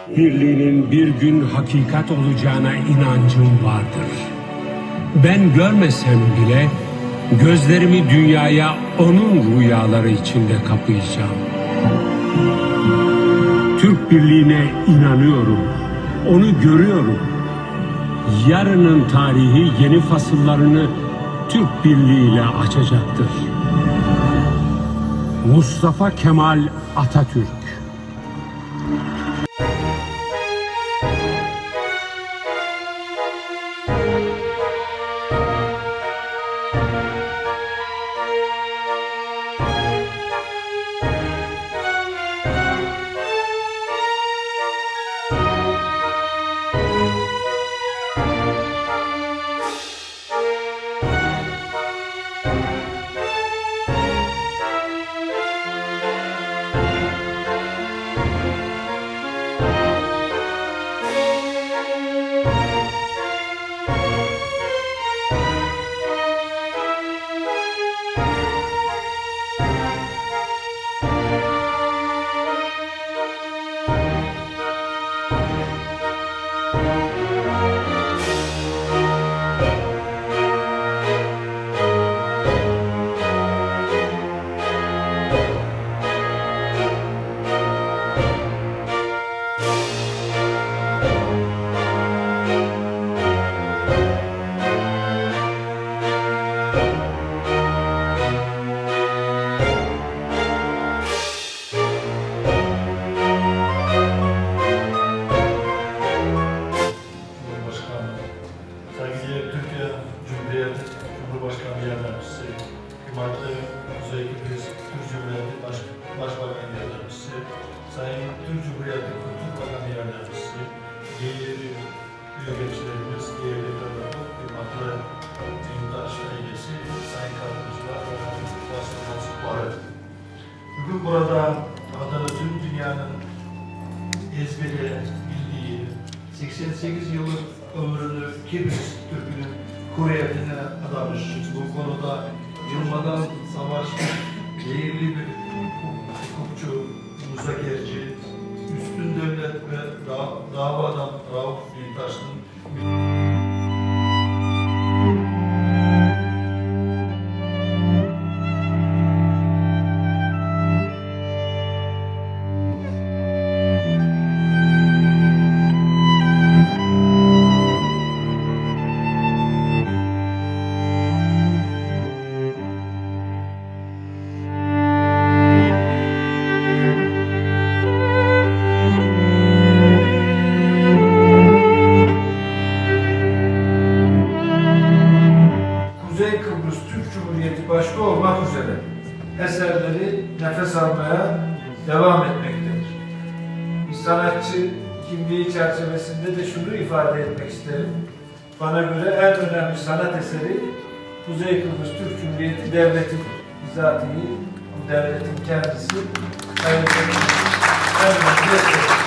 Birliğinin bir gün hakikat olacağına inancım vardır. Ben görmesem bile gözlerimi dünyaya onun rüyaları içinde kapayacağım. Türk birliğine inanıyorum. Onu görüyorum. Yarının tarihi yeni fasıllarını Türk birliğiyle açacaktır. Mustafa Kemal Atatürk. Türkiye Cumhuriyeti Cumhurbaşkanı Yardımcısı, Kıymetli Kuzey Kıbrıs Türk Cumhuriyeti Başbakan Yardımcısı, Sayın Türk Cumhuriyeti Kültür Bakanı Yardımcısı, değerli üyelerimiz, değerli kadınlar, kıymetli Cumhurbaş ailesi, sayın katılımcılar ve basın mensupları. Bugün burada adını tüm dünyanın ezbere bildiği 88 yıllık ömrünü Kıbrıs Türk'ünün hürriyetine adamış, bu konuda yılmadan savaşmış değerli bir hukukçu, müzakereci, üstün devlet ve dava adam Rauf Denktaş'ın Kıbrıs Türk Cumhuriyeti başta olmak üzere eserleri nefes almaya devam etmektedir. Bir sanatçı kimliği çerçevesinde de şunu ifade etmek isterim. Bana göre en önemli sanat eseri Kuzey Kıbrıs Türk Cumhuriyeti Devleti'dir. Bizatihi bu devletin kendisi en önemli eseri.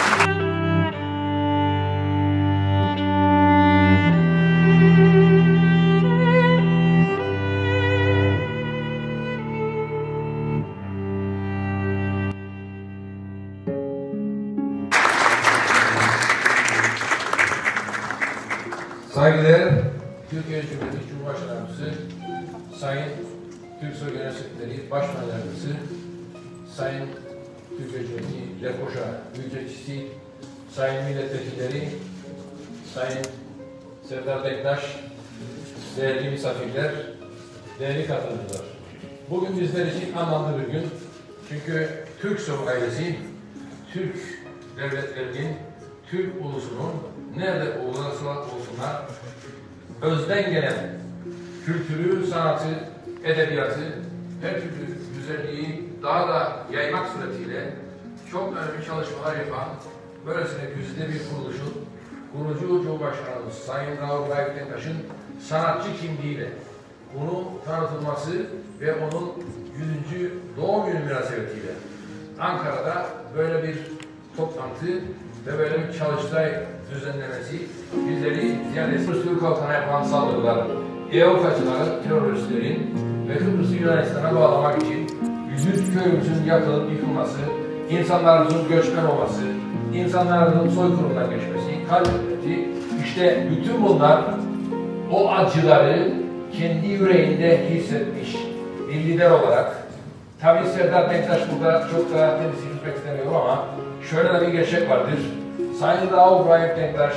Saygıdeğer Türkiye Cumhuriyeti Cumhurbaşkanı Yardımcısı, Sayın Türk Genel Sekreteri Başkan Yardımcısı, Sayın Türkiye Cumhuriyeti Lefkoşa Büyükelçisi, Sayın Milletvekilleri, Sayın Serdar Denktaş, değerli misafirler, değerli katılımcılar. Bugün bizler için anlamlı bir gün. Çünkü Türk Soğuk ailesi, Türk devletlerinin, Türk ulusunun nerede olursa olsunlar özden gelen kültürü, sanatı, edebiyatı, her türlü güzelliği daha da yaymak suretiyle çok önemli çalışmalar yapan böylesine güzide bir kuruluşun kurucu Cumhurbaşkanımız Sayın Rauf Denktaş'ın sanatçı kimliğiyle bunu tanıtılması ve onun 100. doğum günü münasebetiyle Ankara'da böyle bir toplantı ve böyle bir çalıştay düzenlemesi bizleri ziyaret Türk halkına yapılan saldırılar, EOK'cıların, teröristlerin ve Kıbrıs'ı Yunanistan'a bağlamak için 100 köyümüzün yakılıp yıkılması, insanlarımızın göçmen olması, insanların soykırımdan geçmesi, kalbeti, işte bütün bunlar o acıları kendi yüreğinde hissetmiş bir lider olarak, tabii Serdar Denktaş burada çok da temsil etmek istemiyorum ama şöyle de bir gerçek vardır. Sayın Rauf Raif Denktaş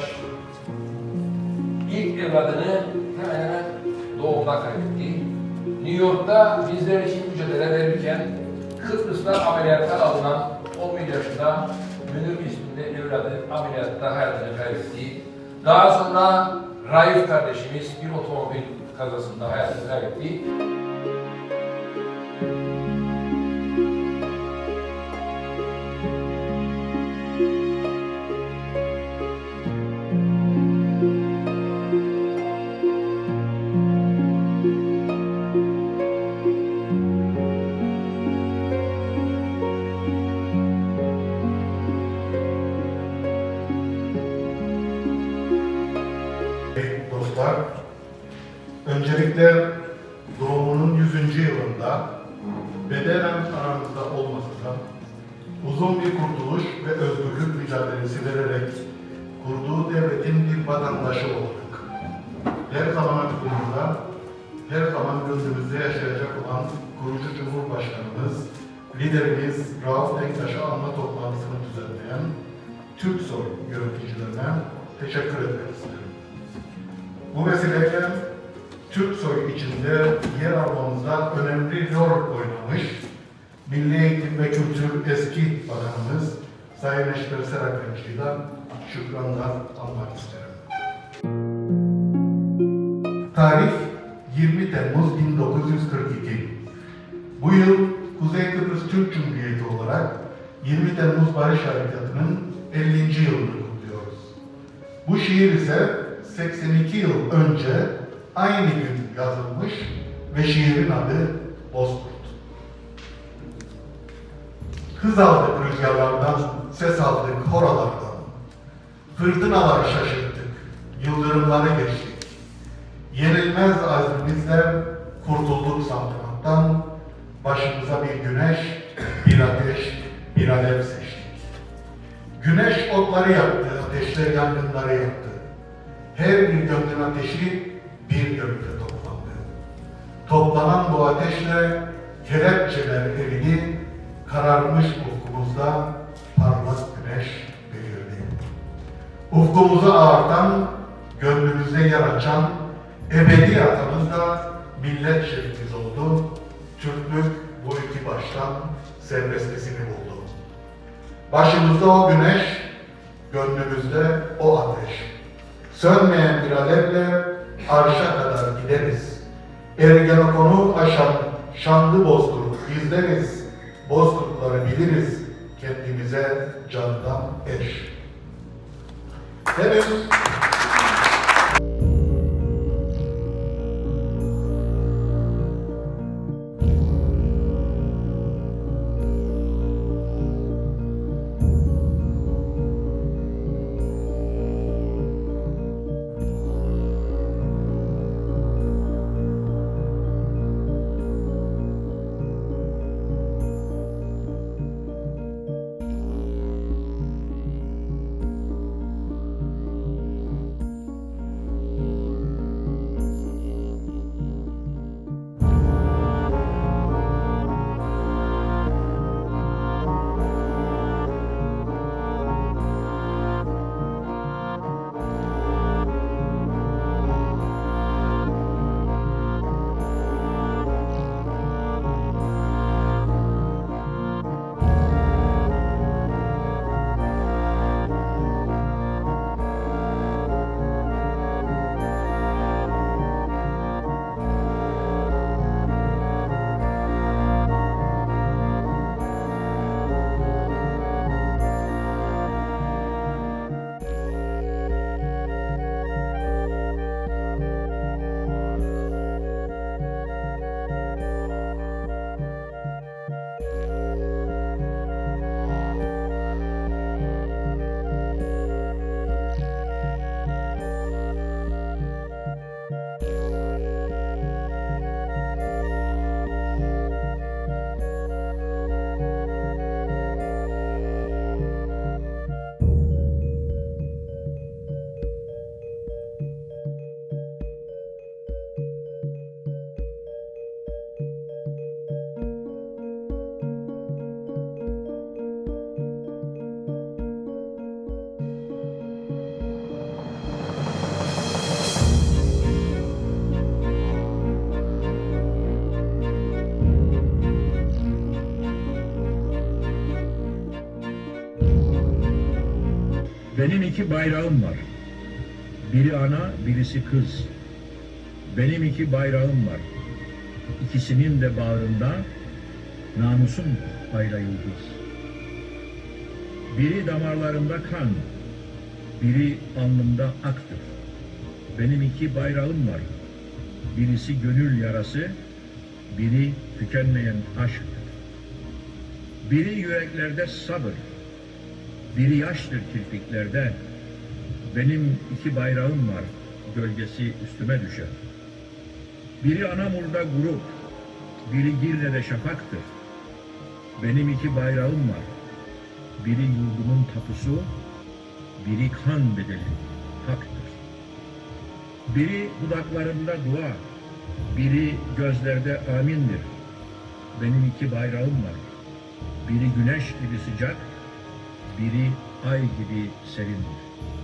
ilk evladını hemen hemen doğumda kaybetti. New York'ta bizler için mücadele verirken Kıbrıs'ta ameliyata alınan 11 yaşında Münir isminde evladı ameliyatta hayatını kaybetti. Daha sonra Raif kardeşimiz bir otomobil kazasında hayatını kaybetti. Dostlar, öncelikle doğumunun 100. yılında bedenen aramızda olmasa da uzun bir kurtuluş ve özgürlük mücadelesi vererek kurduğu devletin bir vatandaşı olduk. Her zaman aklımızda, her zaman gönlümüzde yaşayacak olan kurucu Cumhurbaşkanımız, liderimiz Rauf Denktaş'a anma toplantısını düzenleyen Türksoy yöneticilerine teşekkür etmek isterim. Bu vesileyle Türksoy içinde yer almamızda önemli rol oynamış Milli Eğitim ve Kültür eski Bakanımız Sayın Eşber Serakancı'yla şükranlar almak isterim. Tarih 20 Temmuz 1942. Bu yıl Kuzey Kıbrıs Türk Cumhuriyeti olarak 20 Temmuz Barış Harekatı'nın 50. yılını kutluyoruz. Bu şiir ise 82 yıl önce aynı gün yazılmış ve şiirin adı Bozkurt. Hız aldık rüzgarlardan, ses aldık horalardan. Fırtınaları şaşırttık, yıldırımları geçtik. Yenilmez azmimizle kurtulduk saltanattan. Başımıza bir güneş, bir ateş, bir alev seçtik. Güneş otları yaktı, ateşler yangınları yaktı. Her bir gönlün ateşi bir gönülde toplandı. Toplanan bu ateşle kelepçeler eridi, kararmış ufkumuzda parlak güneş belirdi. Ufkumuzu ağartan, gönlümüzde yer açan, ebedi atamız da millet şerifimiz oldu. Türklük bu iki baştan serbestisini buldu. Başımızda o güneş, gönlümüzde o ateş. Sönmeyen bir alevle arşa kadar gideriz. Ergenekon'u aşan şanlı Bozkurt bizleriz. Bozkurtları biliriz, kendimize candan eş. Henüz Benim iki bayrağım var. Biri ana, birisi kız. Benim iki bayrağım var. İkisinin de bağrında namusun bayrağı yıldız. Biri damarlarımda kan, biri alnımda aktır. Benim iki bayrağım var. Birisi gönül yarası, biri tükenmeyen aşktır. Biri yüreklerde sabır, biri yaştır kirpiklerde. Benim iki bayrağım var, gölgesi üstüme düşer. Biri Anamur'da grup, biri Girne'de şafaktır. Benim iki bayrağım var. Biri yurdumun tapusu, biri kan bedeli, haktır. Biri dudaklarımda dua, biri gözlerde amindir. Benim iki bayrağım var. Biri güneş gibi sıcak, biri ay gibi serindir.